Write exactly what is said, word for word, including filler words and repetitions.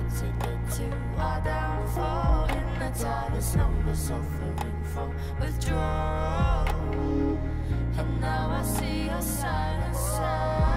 contributed to our downfall. Hypnotized, numbers suffering from withdrawal. And now I see your silent side.